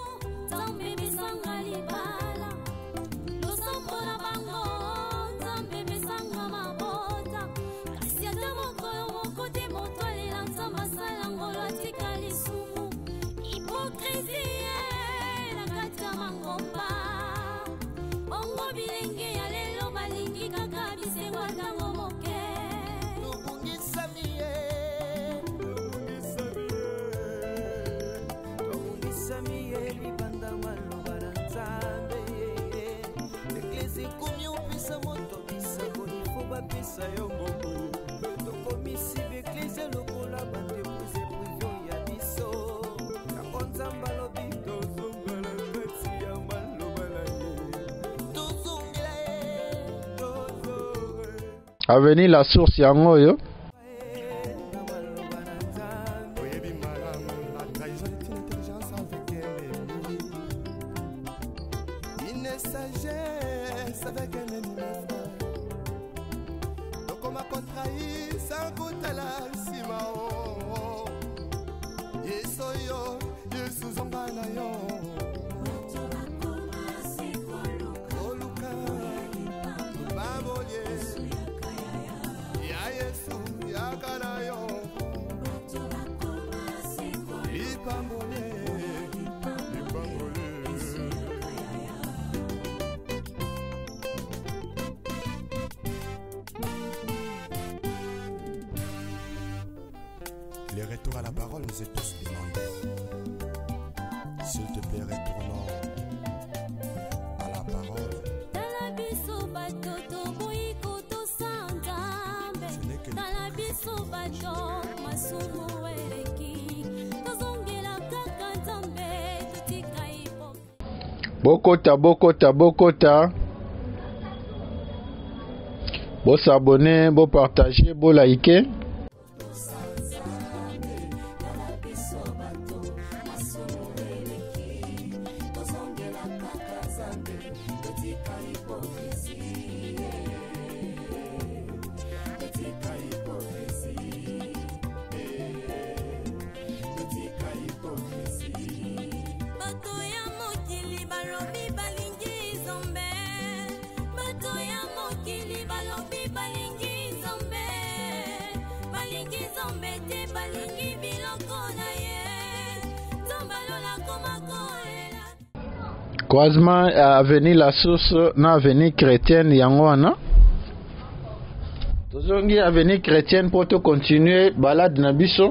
Avenue la source yango yo. nakotela nsima o yeso yo yesu zonga na yo oluka babolie ya yesu yakana yo ipambole Les retours à la parole nous est tous demandés. S'il te plaît, retournons à la parole. Bokota, bokota, bokota. Bo s'abonner, bo partager, bo liker. Croisement à avenue La Source na avenue chrétienne Yangwana. Tozongi avenue chrétienne pour te continuer balade na biso.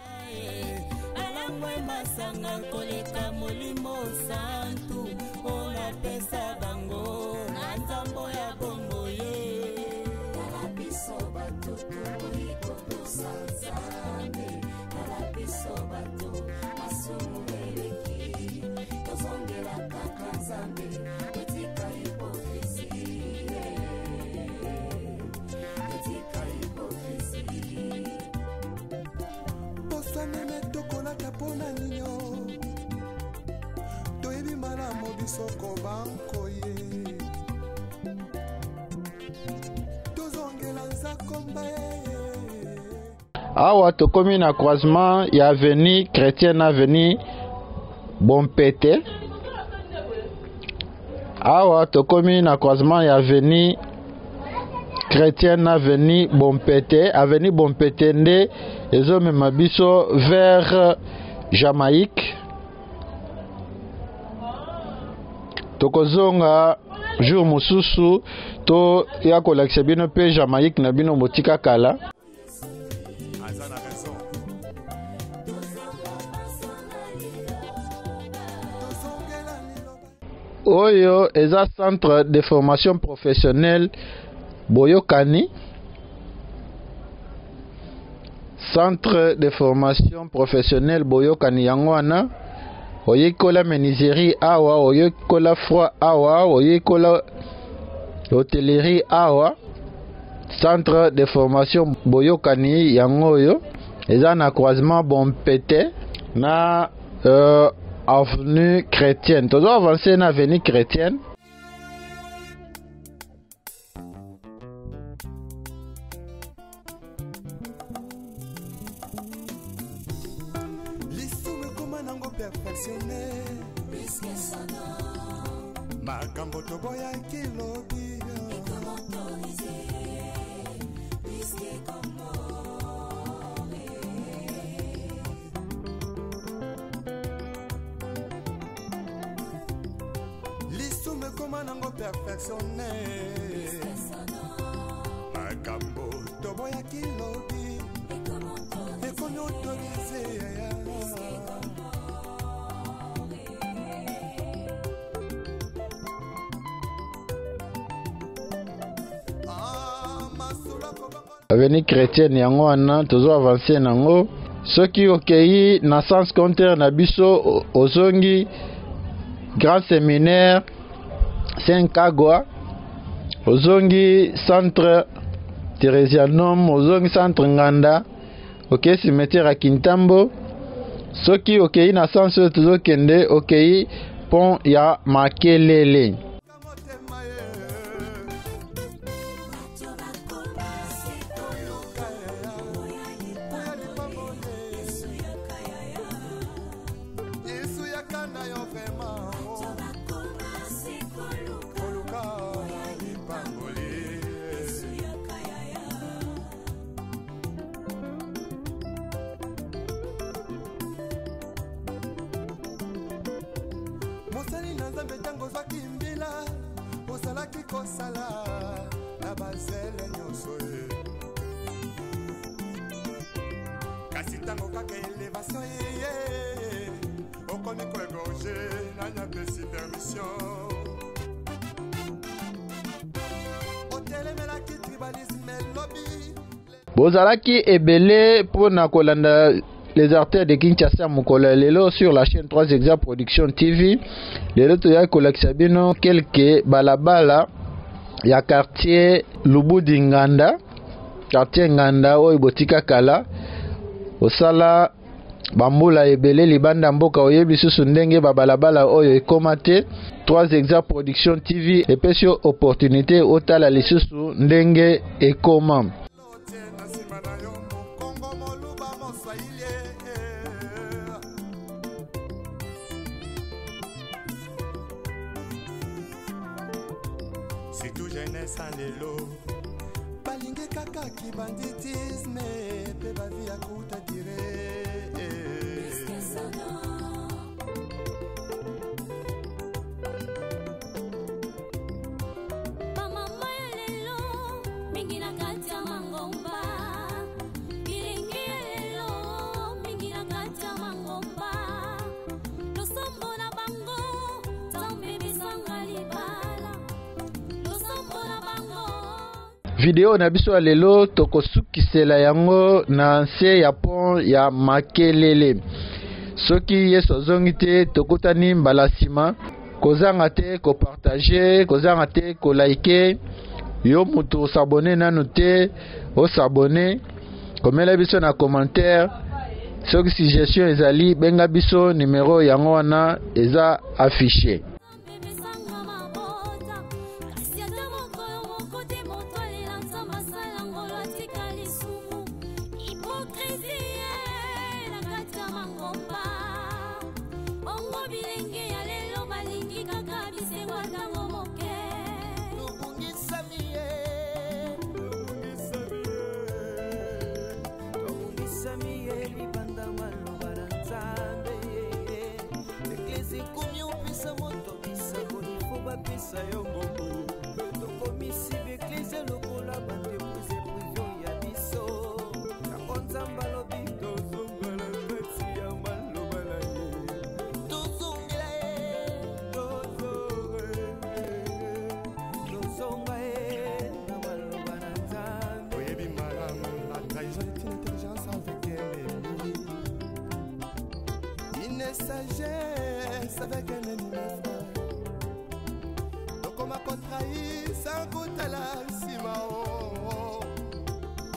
Awa tokomi na croisement ya avenue chrétienne avenue Bompete. Awa tokomi na croisement ya avenue chrétienne avenue Bompete. Avenue Bompete nde ezomema biso vers Jamaïque. Tokozonga jour mususu to ya kolakisa bino pe Jamaïque na bino motika kala. Oyo eza centre de formation professionnelle Boyokani. Centre de formation professionnelle Boyokani Yangwana. Oyekola menuiserie awa, oyekola froid awa, oyekola hôtellerie awa. Centre de formation Boyokani Yangoyo. Eza na croisement Bompete na euh, avenue chrétienne. Toujours avancer na avenue chrétienne. Makambo toboya kilobi lisume koma nango perfectionné makambo toboya kilobi ekomi autorisé avenue chrétienne yango wana tozo avancer nango soki okei na sens contraire na biso ozongi grand séminaire Saint-Kagwa, ozongi centre Theresianum, ozongi centre Nganda, ok cimetière à Kintambo. Soki okei na sens tozo kende okei pont ya Makelele. kosala na bazele nyonso ye kasi ntango kaka elevation ye okomi koegorge nanya pesi permission otelemelaki tribalisme lobi bozalaki ebele mpona kolanda les artères de Kinshasa mokolo lelo sur la chaîne trois Exa Production T V. Lelo toya kolakisa bino quelques balabala ya quartier Lubudi Nganda, quartier Nganda oyo botika kala osala bambula ebele libanda mboka oyebi susu ndenge babalabala oyo ekomate. trois Exa Production T V epesi opportunité otala lisusu ndenge ekoma. C'est tout jeunesse en élo balingue kaka ki banditisme pe ba vie à kuta dire mama lelo mingi na katia mangomba iringi lelo mingi na katia mangomba losombo na bango tambe bisanga libala. Video na biso lelo tokosukisela yango na nse ya pont ya Makelele. Soki yeso zongi te tokutani mbala sima kozanga te ko partager kozanga te ko like yo mutu s'abonner nanu te o s'abonner komela biso na commentaire soki suggestion ezali benga biso numéro yango wana eza affiché. Sagesse avec un ennemi frère donc on m'a contrahi sans goûter la cima.